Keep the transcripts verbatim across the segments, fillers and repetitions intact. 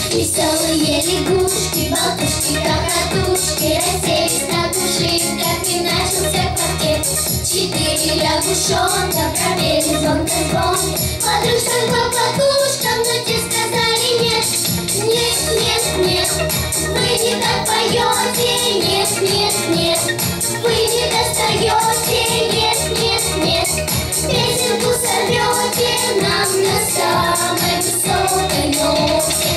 Веселые лягушки, болтушки, кокотушки расселись на кувшинках, и начался квартет. Четыре лягушонка пропели звонко звон подружкам, хлопотушкам, но те сказали нет. Нет, нет, нет, вы не так поете. Нет, нет, нет, вы не достаете. Нет, нет, нет, песенку сорвете нам на самой высокой ноте.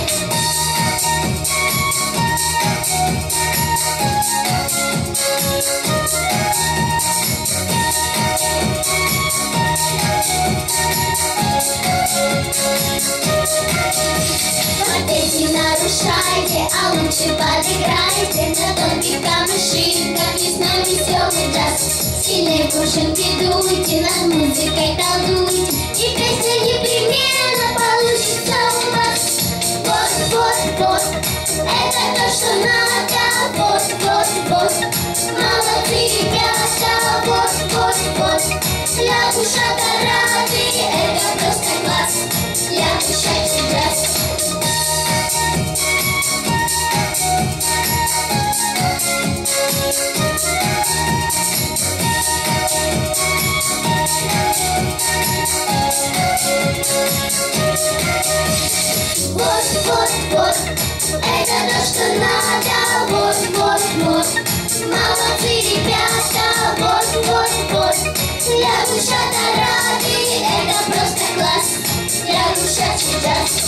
Квартет не нарушайте, а лучше подыграйте на тонких камышинках, не знаю, веселый джаз. Сильные кружинки дуйте, над музыкой колдуйте, и песня непременно получится у вас. Вот, вот, вот, это то, что надо. Вот, вот, вот, молодцы ребята. Вот, вот, вот, лягушата рады, это просто класс. Лягушачий джаз. Вот, вот, вот, это то, что надо. Вот, вот, вот, молодцы ребята. Вот, вот, вот, лягушата рады, это просто класс. Лягушачий джаз.